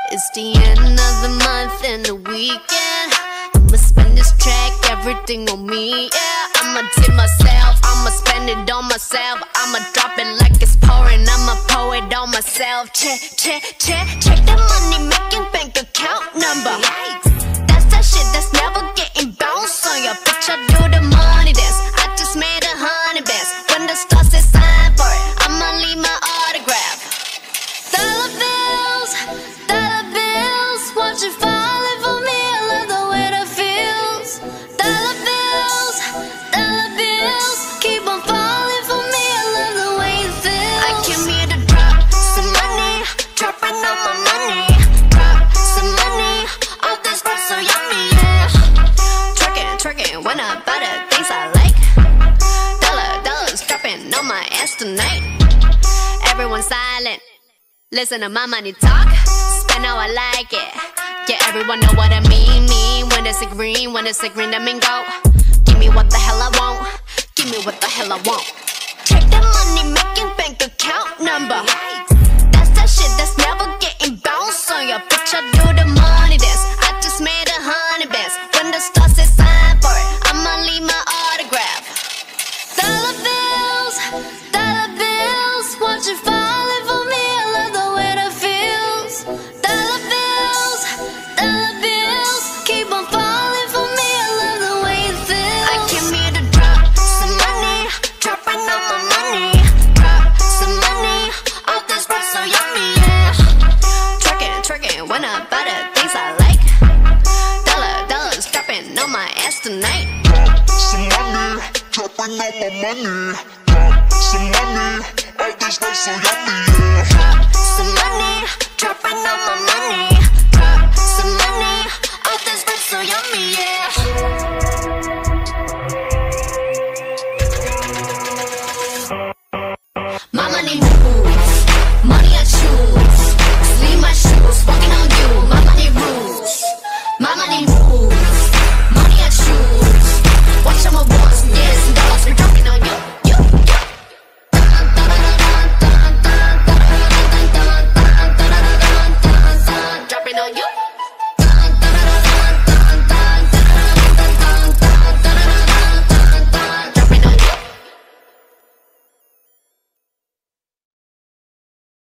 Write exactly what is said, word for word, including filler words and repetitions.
It's the end of the month and the weekend. I'ma spend this track, everything on me, yeah. I'ma tip myself, I'ma spend it on myself. I'ma drop it like it's pouring, I'ma pour it on myself. Check, check, check, check the money making bank account number. That's that shit that's never getting bounced on your bitch. I do the money dance, I just made a hundred bands. When the stars say sign for it, I'ma leave my autograph. Dollar bills, dollar bills, watch it falling for me. I love the way that feels. Dollar bills, dollar bills, keep on falling for me. I love the way it feels. I came here to drop some money, dropping all my money. Drop some money, all this stuff so yummy, yeah. Twerking, twerking, when I buy the things I like. Dollar, dollars dropping on my ass tonight. Everyone silent, listen to my money talk, spend how I like it. Yeah, everyone know what I mean, mean. When it's a green, when it's a green, that mean go. Give me what the hell I want, give me what the hell I want. Check the money making bank account number. That's that shit that's never getting bounced on your bitch. I do the money dance, I just made a hundred bands. When the stars say sign for it, I'ma leave my autograph. Dollar bills, dollar bills, watch it falling for me. I love the way that feels. Dollar bills, dollar bills, keep on falling for me. I love the way it feels. I came here to drop some money, dropping all my money. Drop some money, all this stuff so yummy, yeah. Twerking, twerking, when I buy the things I like. Dollar, dollars dropping on my ass tonight. Some money, dropping all my money. Drop some money, all this stuff so yummy, yeah. Drop some money, dropping all my money. Drop some money, all this stuff so yummy, yeah. My money moves, money I choose. Sleeve my shoes, walking on you. My money rules, my money moves, money I choose. Watch all my wants, yes, and dollars be dropping on you, you, you. Dropping on you.